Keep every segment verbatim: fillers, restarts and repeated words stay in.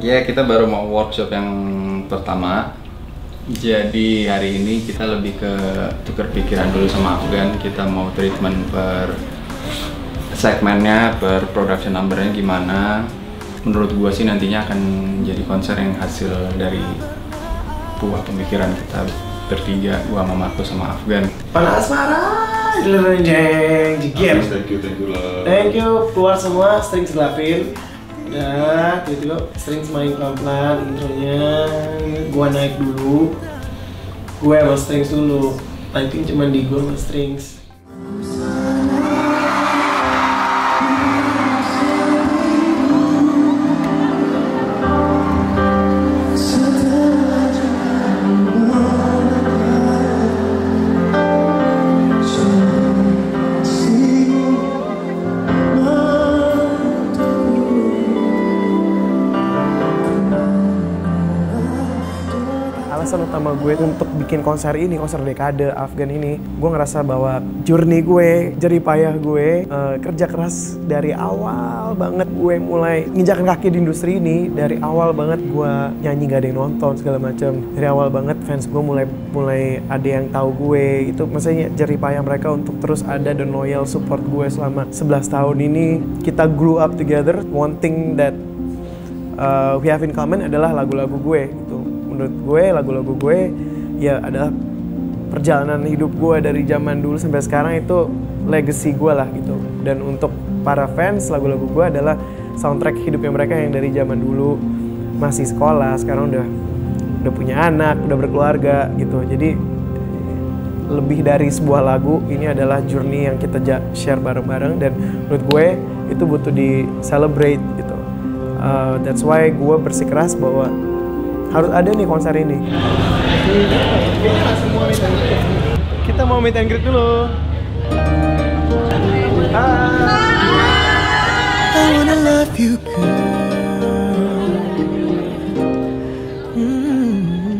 Ya, kita baru mau workshop yang pertama. Jadi hari ini kita lebih ke tukar pikiran dulu sama Afgan. Kita mau treatment per segmennya, per production numbernya gimana. Menurut gua sih nantinya akan jadi konser yang hasil dari buah pemikiran kita bertiga, gua sama Marco sama Afgan. Panas marah, jeng jeng jeng. Thank you, thank you lah. Thank you, keluar semua, string selapin. Udah, gitu string main pelan-pelan, intronya gua naik dulu. Gue sama strings dulu, typing cuma di gua sama strings. Alasan utama gue untuk bikin konser ini, konser dekade Afgan ini, gue ngerasa bahwa journey gue, jerih payah gue, uh, kerja keras dari awal banget gue mulai nginjakin kaki di industri ini. Dari awal banget gue nyanyi gak ada yang nonton segala macam. Dari awal banget fans gue mulai mulai ada yang tahu gue. Itu maksudnya jerih payah mereka untuk terus ada dan loyal support gue selama sebelas tahun ini. Kita grew up together. One thing that uh, we have in common adalah lagu-lagu gue gitu. Menurut gue, lagu-lagu gue ya adalah perjalanan hidup gue dari zaman dulu sampai sekarang, itu legacy gue lah gitu. Dan untuk para fans, lagu-lagu gue adalah soundtrack hidupnya mereka yang dari zaman dulu masih sekolah, sekarang udah udah punya anak, udah berkeluarga gitu. Jadi lebih dari sebuah lagu, ini adalah journey yang kita share bareng-bareng, dan menurut gue itu butuh di celebrate gitu. Uh, that's why gue bersikeras bahwa harus ada nih konser ini. Kita mau meet and greet dulu. Hai. I wanna love you girl. Mm-hmm.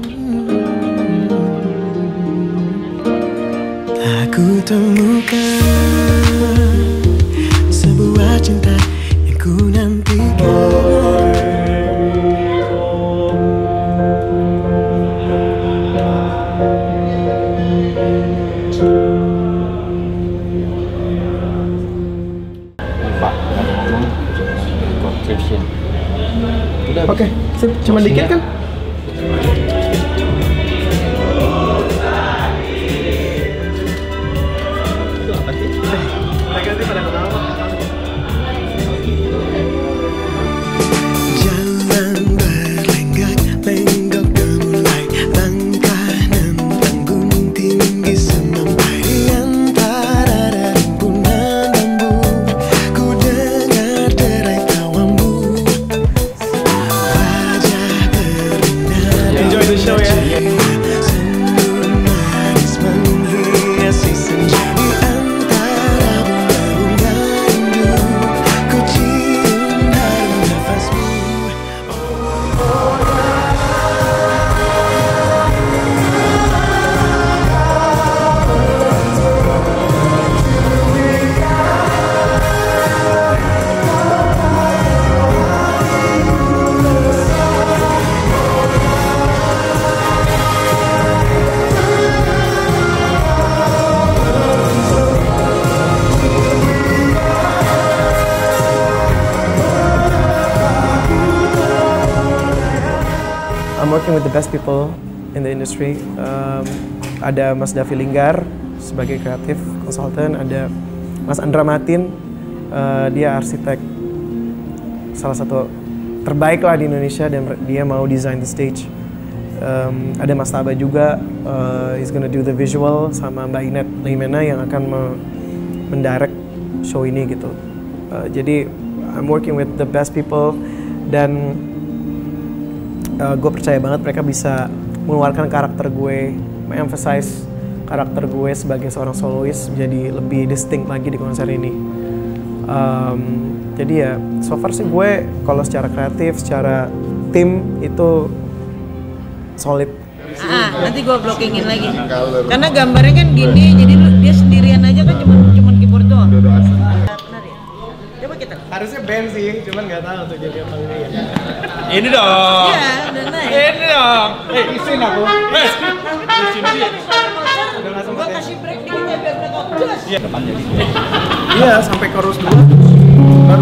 Aku temukan sebuah cinta yang ku nantikan. Oke, okay, cuma dikit kan? I'm working with the best people in the industry. Um, ada Mas Davi Linggar sebagai kreatif konsultan, ada Mas Andra Matin, uh, dia arsitek salah satu terbaik lah di Indonesia, dan dia mau design the stage. Um, ada Mas Taba juga, uh, he's gonna do the visual, sama Mbak Inet Limena yang akan mendirect show ini gitu. Uh, jadi I'm working with the best people, dan Uh, gue percaya banget mereka bisa mengeluarkan karakter gue, emphasize karakter gue sebagai seorang soloist jadi lebih distinct lagi di konser ini. Um, jadi ya, so far sih gue kalau secara kreatif, secara tim itu solid. Ah, nanti gue blockingin lagi. Karena gambarnya kan gini, jadi dia sendirian aja kan cuma cuma keyboard doang. Benar ya? Coba kita. Harusnya band sih, cuman nggak tahu tuh jadi apa ini ya. Ini dong. Iya, udah naik. Ini dong. Eh, isin aku. Eh, isin dia. Gua kasih break dikit ya biar mereka gas. Iya, depannya. Iya, sampai chorus dulu baru.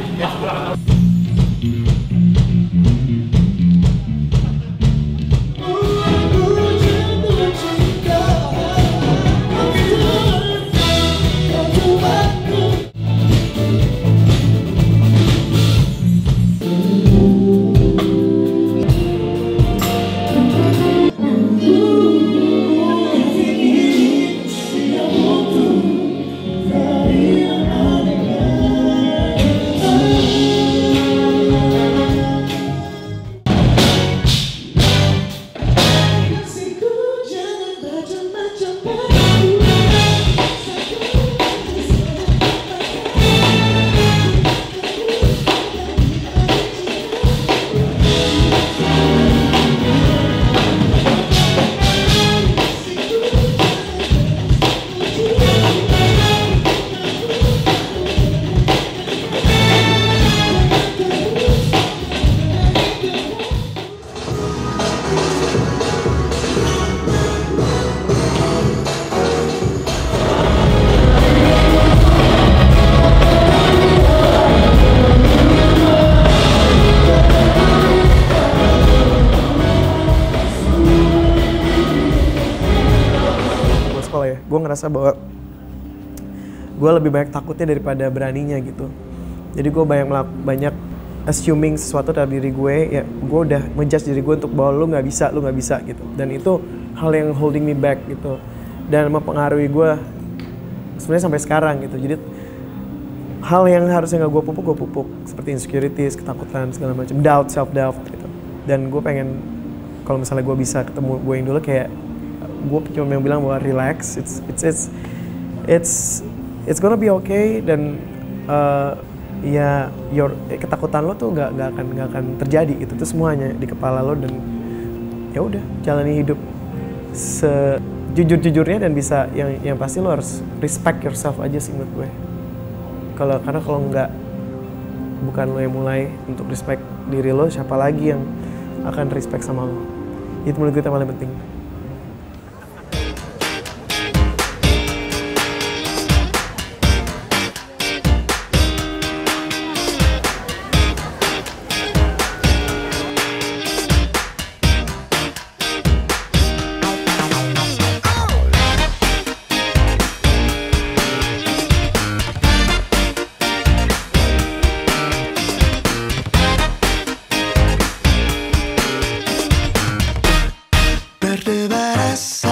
Ya, gue ngerasa bahwa gue lebih banyak takutnya daripada beraninya gitu. Jadi gue banyak banyak assuming sesuatu dari diri gue, ya gue udah ngejudge diri gue untuk bahwa lu nggak bisa, lu nggak bisa gitu. Dan itu hal yang holding me back gitu, dan mempengaruhi gue sebenarnya sampai sekarang gitu. Jadi hal yang harusnya nggak gue pupuk, gue pupuk, seperti insecurities, ketakutan segala macam, doubt, self doubt gitu. Dan gue pengen kalau misalnya gue bisa ketemu gue yang dulu, kayak gue cuma yang bilang bahwa relax, it's it's it's it's it's gonna be okay, dan uh, ya your ketakutan lo tuh nggak nggak akan nggak akan terjadi, itu tuh semuanya di kepala lo, dan ya udah jalani hidup sejujur-jujurnya, dan bisa yang yang pasti lo harus respect yourself aja sih menurut gue. Kalau karena kalau nggak, bukan lo yang mulai untuk respect diri lo, siapa lagi yang akan respect sama lo? Itu menurut gue yang paling penting. Berdebar rasa